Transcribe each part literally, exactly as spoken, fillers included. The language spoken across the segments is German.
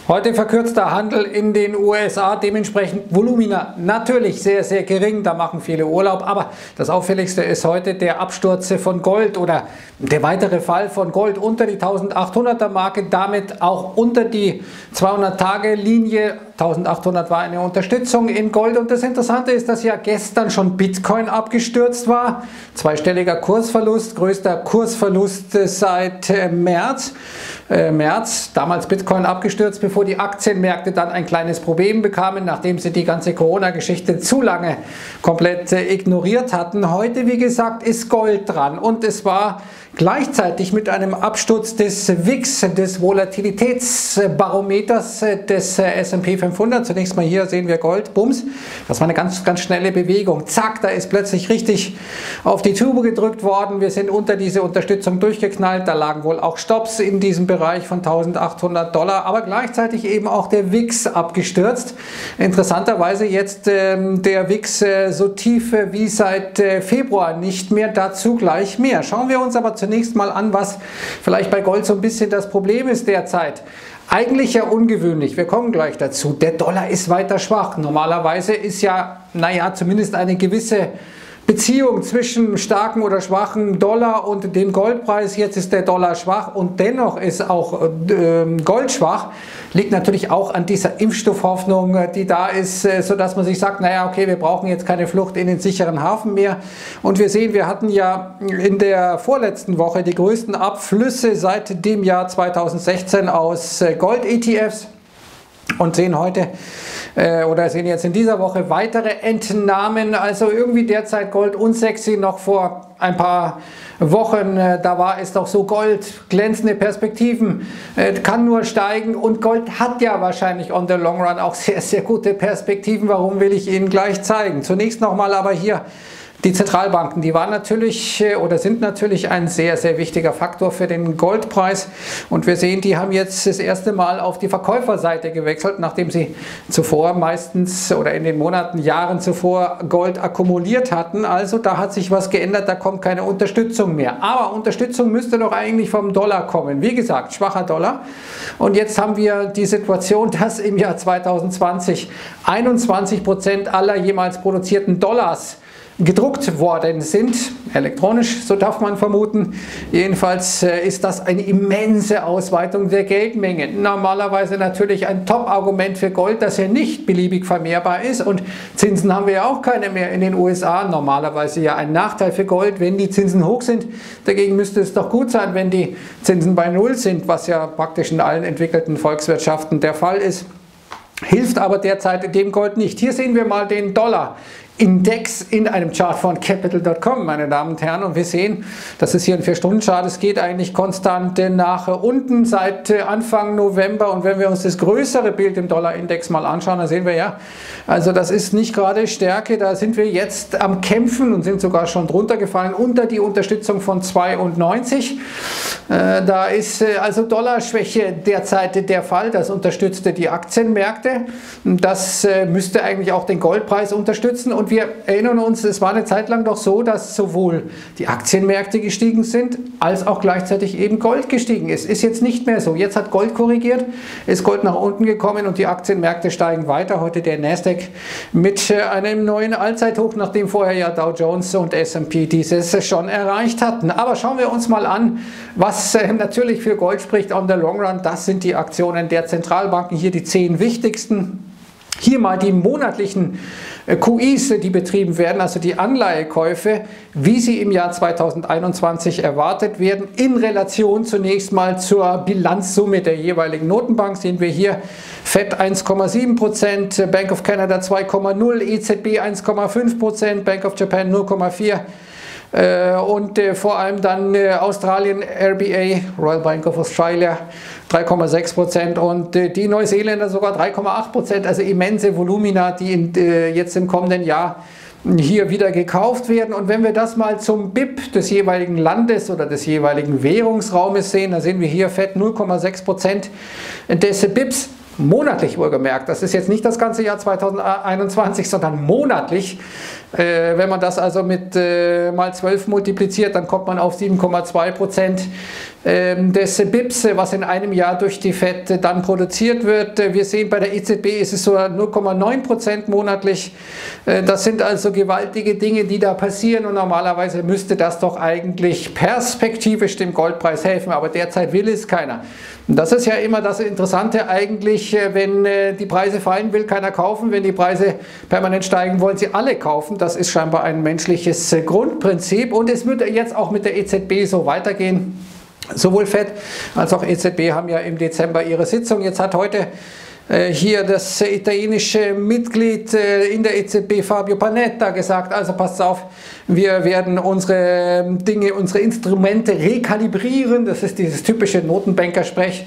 Heute verkürzter Handel in den U S A, dementsprechend Volumina natürlich sehr, sehr gering, da machen viele Urlaub, aber das Auffälligste ist heute der Absturz von Gold oder der weitere Fall von Gold unter die eintausendachthunderter Marke, damit auch unter die zweihundert-Tage-Linie. eintausendachthundert war eine Unterstützung in Gold und das Interessante ist, dass ja gestern schon Bitcoin abgestürzt war. Zweistelliger Kursverlust, größter Kursverlust seit März. Äh, März, damals Bitcoin abgestürzt, bevor die Aktienmärkte dann ein kleines Problem bekamen, nachdem sie die ganze Corona-Geschichte zu lange komplett äh, ignoriert hatten. Heute, wie gesagt, ist Gold dran und es war gleichzeitig mit einem Absturz des W I X, des Volatilitätsbarometers des S und P fünfhundert. Zunächst mal hier sehen wir Gold, bums, das war eine ganz, ganz schnelle Bewegung. Zack, da ist plötzlich richtig auf die Tube gedrückt worden. Wir sind unter diese Unterstützung durchgeknallt. Da lagen wohl auch Stops in diesem Bereich von eintausendachthundert Dollar, aber gleichzeitig eben auch der W I X abgestürzt. Interessanterweise jetzt ähm, der W I X äh, so tief äh, wie seit äh, Februar nicht mehr, dazu gleich mehr. Schauen wir uns aber zunächst mal an, was vielleicht bei Gold so ein bisschen das Problem ist derzeit. Eigentlich ja ungewöhnlich, wir kommen gleich dazu. Der Dollar ist weiter schwach. Normalerweise ist ja, naja, zumindest eine gewisse Beziehung zwischen starken oder schwachen Dollar und dem Goldpreis. Jetzt ist der Dollar schwach und dennoch ist auch äh, Gold schwach. Liegt natürlich auch an dieser Impfstoffhoffnung, die da ist, äh, sodass man sich sagt, naja, okay, wir brauchen jetzt keine Flucht in den sicheren Hafen mehr. Und wir sehen, wir hatten ja in der vorletzten Woche die größten Abflüsse seit dem Jahr zweitausendsechzehn aus äh, Gold-E T Fs. Und sehen heute äh, oder sehen jetzt in dieser Woche weitere Entnahmen. Also irgendwie derzeit Gold unsexy. Noch vor ein paar Wochen, äh, da war es doch so, Gold, glänzende Perspektiven, äh, kann nur steigen. Und Gold hat ja wahrscheinlich on the long run auch sehr, sehr gute Perspektiven. Warum, will ich Ihnen gleich zeigen. Zunächst nochmal aber hier die Zentralbanken, die waren natürlich oder sind natürlich ein sehr, sehr wichtiger Faktor für den Goldpreis und wir sehen, die haben jetzt das erste Mal auf die Verkäuferseite gewechselt, nachdem sie zuvor meistens oder in den Monaten, Jahren zuvor Gold akkumuliert hatten. Also da hat sich was geändert, da kommt keine Unterstützung mehr. Aber Unterstützung müsste doch eigentlich vom Dollar kommen. Wie gesagt, schwacher Dollar. Und jetzt haben wir die Situation, dass im Jahr zweitausendzwanzig einundzwanzig Prozent aller jemals produzierten Dollars gedruckt worden sind, elektronisch, so darf man vermuten. Jedenfalls äh, ist das eine immense Ausweitung der Geldmenge. Normalerweise natürlich ein Top-Argument für Gold, dass er nicht beliebig vermehrbar ist und Zinsen haben wir ja auch keine mehr in den U S A. Normalerweise ja ein Nachteil für Gold, wenn die Zinsen hoch sind. Dagegen müsste es doch gut sein, wenn die Zinsen bei Null sind, was ja praktisch in allen entwickelten Volkswirtschaften der Fall ist. Hilft aber derzeit dem Gold nicht. Hier sehen wir mal den Dollar Index in einem Chart von Capital Punkt com, meine Damen und Herren, und wir sehen, das ist hier ein vier Stunden Chart, es geht eigentlich konstant nach unten seit Anfang November und wenn wir uns das größere Bild im Dollar-Index mal anschauen, dann sehen wir ja, also das ist nicht gerade Stärke, da sind wir jetzt am Kämpfen und sind sogar schon drunter gefallen, unter die Unterstützung von zweiundneunzig. Äh, da ist äh, also Dollarschwäche derzeit der Fall, das unterstützte die Aktienmärkte, das äh, müsste eigentlich auch den Goldpreis unterstützen und wir erinnern uns, es war eine Zeit lang doch so, dass sowohl die Aktienmärkte gestiegen sind, als auch gleichzeitig eben Gold gestiegen ist. Ist jetzt nicht mehr so. Jetzt hat Gold korrigiert, ist Gold nach unten gekommen und die Aktienmärkte steigen weiter. Heute der Nasdaq mit einem neuen Allzeithoch, nachdem vorher ja Dow Jones und S und P dieses schon erreicht hatten. Aber schauen wir uns mal an, was natürlich für Gold spricht on the long run. Das sind die Aktionen der Zentralbanken, hier die zehn wichtigsten. Hier mal die monatlichen Q Is, die betrieben werden, also die Anleihekäufe, wie sie im Jahr zweitausendeinundzwanzig erwartet werden, in Relation zunächst mal zur Bilanzsumme der jeweiligen Notenbank. Sehen wir hier Fed eins Komma sieben Prozent, Bank of Canada zwei Komma null, E Z B eins Komma fünf Prozent, Bank of Japan null Komma vier und äh, vor allem dann äh, Australien, R B A, Royal Bank of Australia, drei Komma sechs Prozent und äh, die Neuseeländer sogar drei Komma acht Prozent, also immense Volumina, die in, äh, jetzt im kommenden Jahr hier wieder gekauft werden. Und wenn wir das mal zum B I P des jeweiligen Landes oder des jeweiligen Währungsraumes sehen, dann sehen wir hier Fed null Komma sechs Prozent des B I Ps. Monatlich wohlgemerkt, das ist jetzt nicht das ganze Jahr zweitausendeinundzwanzig, sondern monatlich. Äh, wenn man das also mit äh, mal zwölf multipliziert, dann kommt man auf sieben Komma zwei Prozent. des B I P S, was in einem Jahr durch die Fed dann produziert wird. Wir sehen, bei der E Z B ist es so null Komma neun Prozent monatlich. Das sind also gewaltige Dinge, die da passieren, und normalerweise müsste das doch eigentlich perspektivisch dem Goldpreis helfen, aber derzeit will es keiner. Und das ist ja immer das Interessante eigentlich, wenn die Preise fallen, will keiner kaufen, wenn die Preise permanent steigen, wollen sie alle kaufen. Das ist scheinbar ein menschliches Grundprinzip, und es wird jetzt auch mit der E Z B so weitergehen. Sowohl Fed als auch E Z B haben ja im Dezember ihre Sitzung. Jetzt hat heute äh, hier das italienische Mitglied äh, in der E Z B, Fabio Panetta, gesagt, also passt auf, wir werden unsere Dinge, unsere Instrumente rekalibrieren. Das ist dieses typische Notenbanker-Sprech.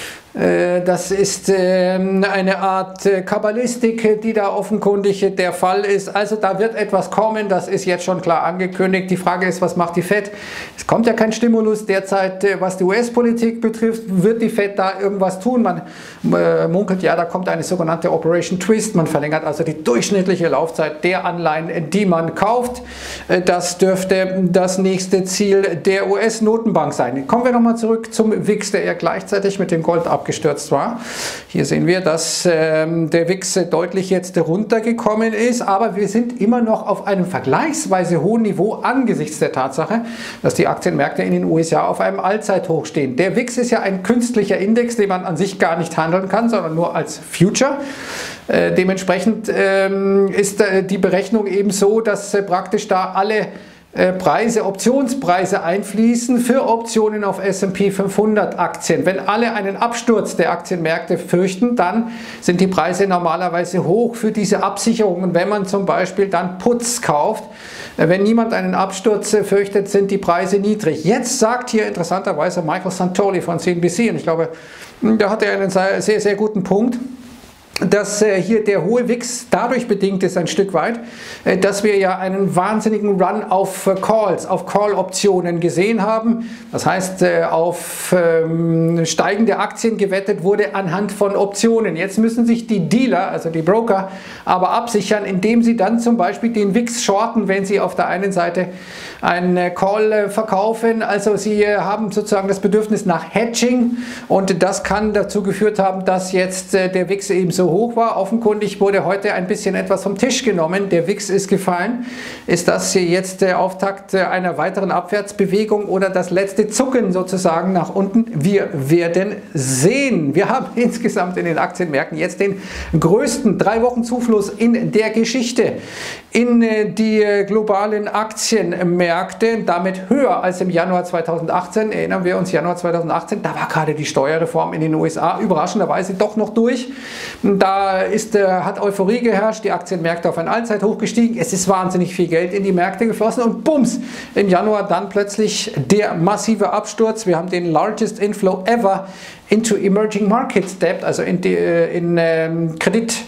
Das ist eine Art Kabbalistik, die da offenkundig der Fall ist. Also da wird etwas kommen, das ist jetzt schon klar angekündigt. Die Frage ist, was macht die Fed? Es kommt ja kein Stimulus derzeit, was die U S-Politik betrifft. Wird die Fed da irgendwas tun? Man munkelt, ja, da kommt eine sogenannte Operation Twist. Man verlängert also die durchschnittliche Laufzeit der Anleihen, die man kauft. Das dürfte das nächste Ziel der U S-Notenbank sein. Kommen wir nochmal zurück zum W I X, der ja gleichzeitig mit dem Gold ab gestürzt war. Hier sehen wir, dass ähm, der W I X deutlich jetzt runtergekommen ist, aber wir sind immer noch auf einem vergleichsweise hohen Niveau angesichts der Tatsache, dass die Aktienmärkte in den U S A auf einem Allzeithoch stehen. Der W I X ist ja ein künstlicher Index, den man an sich gar nicht handeln kann, sondern nur als Future. Äh, dementsprechend ähm, ist äh, die Berechnung eben so, dass äh, praktisch da alle Preise, Optionspreise einfließen für Optionen auf S und P fünfhundert Aktien. Wenn alle einen Absturz der Aktienmärkte fürchten, dann sind die Preise normalerweise hoch für diese Absicherungen. Wenn man zum Beispiel dann Puts kauft, wenn niemand einen Absturz fürchtet, sind die Preise niedrig. Jetzt sagt hier interessanterweise Michael Santoli von C N B C, und ich glaube, da hat er einen sehr, sehr guten Punkt, dass äh, hier der hohe W I X dadurch bedingt ist ein Stück weit, äh, dass wir ja einen wahnsinnigen Run auf äh, Calls, auf Call-Optionen gesehen haben. Das heißt, äh, auf ähm, steigende Aktien gewettet wurde anhand von Optionen. Jetzt müssen sich die Dealer, also die Broker, aber absichern, indem sie dann zum Beispiel den W I X shorten, wenn sie auf der einen Seite einen äh, Call äh, verkaufen. Also sie äh, haben sozusagen das Bedürfnis nach Hedging, und das kann dazu geführt haben, dass jetzt äh, der W I X eben so hoch war. Offenkundig wurde heute ein bisschen etwas vom Tisch genommen. Der W I X ist gefallen. Ist das hier jetzt der Auftakt einer weiteren Abwärtsbewegung oder das letzte Zucken sozusagen nach unten? Wir werden sehen. Wir haben insgesamt in den Aktienmärkten jetzt den größten drei Wochen Zufluss in der Geschichte in die globalen Aktienmärkte, damit höher als im Januar zweitausendachtzehn. Erinnern wir uns, Januar zweitausendachtzehn, da war gerade die Steuerreform in den U S A überraschenderweise doch noch durch. Da ist, äh, hat Euphorie geherrscht, die Aktienmärkte auf ein Allzeithoch gestiegen, es ist wahnsinnig viel Geld in die Märkte geflossen, und bums, im Januar dann plötzlich der massive Absturz. Wir haben den largest inflow ever into emerging markets debt, also in, die, in ähm,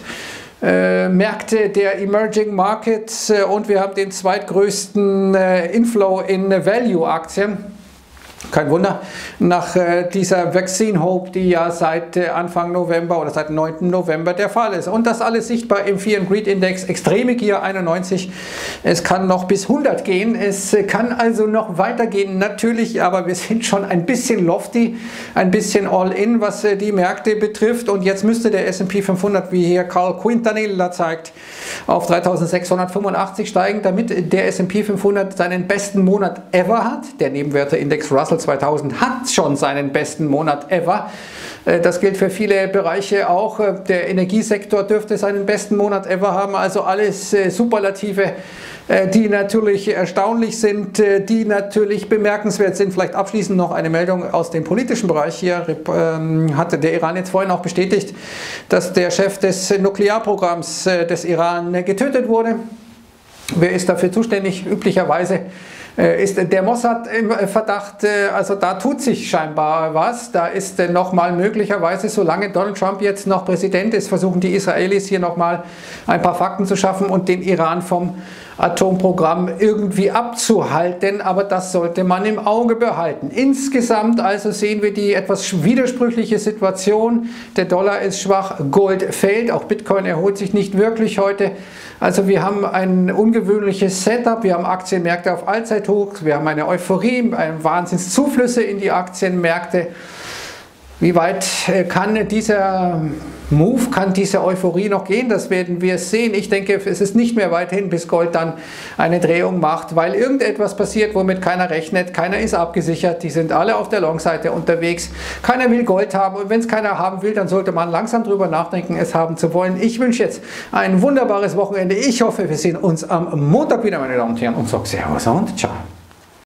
Kreditmärkte der Emerging Markets, äh, und wir haben den zweitgrößten äh, Inflow in Value-Aktien. Kein Wunder, nach äh, dieser Vaccine Hope, die ja seit äh, Anfang November oder seit neunten November der Fall ist. Und das alles sichtbar im Fear and Greed Index, extreme Gier einundneunzig. Es kann noch bis hundert gehen, es äh, kann also noch weitergehen, natürlich, aber wir sind schon ein bisschen lofty, ein bisschen all-in, was äh, die Märkte betrifft. Und jetzt müsste der S und P fünfhundert, wie hier Carl Quintanilla zeigt, auf dreitausendsechshundertfünfundachtzig steigen, damit der S und P fünfhundert seinen besten Monat ever hat. Der Nebenwerteindex Russell zweitausend hat schon seinen besten Monat ever. Das gilt für viele Bereiche auch. Der Energiesektor dürfte seinen besten Monat ever haben. Also alles Superlative, die natürlich erstaunlich sind, die natürlich bemerkenswert sind. Vielleicht abschließend noch eine Meldung aus dem politischen Bereich. Hier hatte der Iran jetzt vorhin auch bestätigt, dass der Chef des Nuklearprogramms des Iran getötet wurde. Wer ist dafür zuständig? Üblicherweise ist der Mossad im Verdacht, also da tut sich scheinbar was. Da ist nochmal möglicherweise, solange Donald Trump jetzt noch Präsident ist, versuchen die Israelis hier nochmal ein paar Fakten zu schaffen und den Iran vom Atomprogramm irgendwie abzuhalten, aber das sollte man im Auge behalten. Insgesamt also sehen wir die etwas widersprüchliche Situation. Der Dollar ist schwach, Gold fällt, auch Bitcoin erholt sich nicht wirklich heute. Also wir haben ein ungewöhnliches Setup, wir haben Aktienmärkte auf Allzeithochs, wir haben eine Euphorie, eine Wahnsinnszuflüsse in die Aktienmärkte. Wie weit kann dieser Move, kann diese Euphorie noch gehen? Das werden wir sehen. Ich denke, es ist nicht mehr weit hin, bis Gold dann eine Drehung macht, weil irgendetwas passiert, womit keiner rechnet. Keiner ist abgesichert, die sind alle auf der Long-Seite unterwegs. Keiner will Gold haben und wenn es keiner haben will, dann sollte man langsam drüber nachdenken, es haben zu wollen. Ich wünsche jetzt ein wunderbares Wochenende. Ich hoffe, wir sehen uns am Montag wieder, meine Damen und Herren, und sage Servus und ciao.